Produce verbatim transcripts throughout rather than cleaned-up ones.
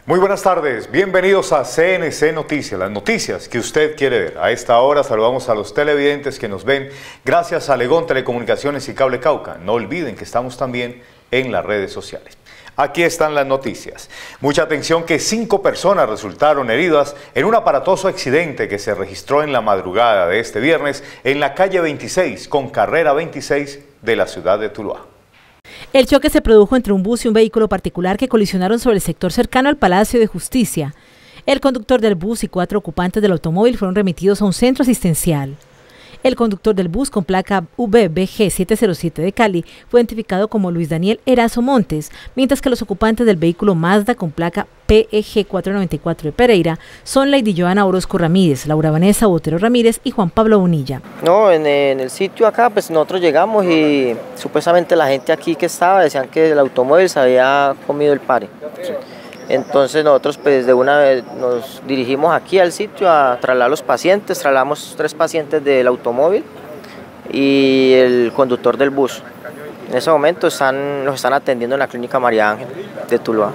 Muy buenas tardes, bienvenidos a C N C Noticias, las noticias que usted quiere ver. A esta hora saludamos a los televidentes que nos ven gracias a Legón Telecomunicaciones y Cable Cauca. No olviden que estamos también en las redes sociales. Aquí están las noticias. Mucha atención que cinco personas resultaron heridas en un aparatoso accidente que se registró en la madrugada de este viernes en la calle veintiséis con carrera veintiséis de la ciudad de Tuluá. El choque se produjo entre un bus y un vehículo particular que colisionaron sobre el sector cercano al Palacio de Justicia. El conductor del bus y cuatro ocupantes del automóvil fueron remitidos a un centro asistencial. El conductor del bus con placa V B G siete cero siete de Cali fue identificado como Luis Daniel Erazo Montes, mientras que los ocupantes del vehículo Mazda con placa P E G cuatrocientos noventa y cuatro de Pereira son Lady Joana Orozco Ramírez, Laura Vanessa Botero Ramírez y Juan Pablo Bonilla. No, en, en el sitio acá pues nosotros llegamos y supuestamente la gente aquí que estaba decían que el automóvil se había comido el pare. Entonces nosotros pues de una vez nos dirigimos aquí al sitio a trasladar a los pacientes, trasladamos tres pacientes del automóvil y el conductor del bus. En ese momento están, los están atendiendo en la clínica María Ángel de Tuluá.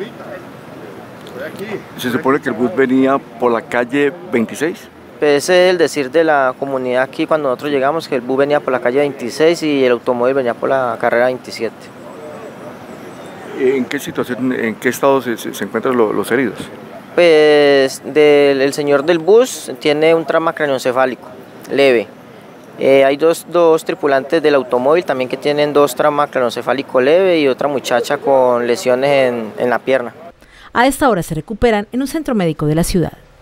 ¿Se supone que el bus venía por la calle veintiséis? Pues ese es el decir de la comunidad aquí cuando nosotros llegamos, que el bus venía por la calle veintiséis y el automóvil venía por la carrera veintisiete. ¿En qué situación, en qué estado se, se, se encuentran los, los heridos? Pues del, el señor del bus tiene un trauma craneoencefálico leve. Eh, hay dos, dos tripulantes del automóvil también que tienen dos traumas craneoencefálico leve y otra muchacha con lesiones en, en la pierna. A esta hora se recuperan en un centro médico de la ciudad.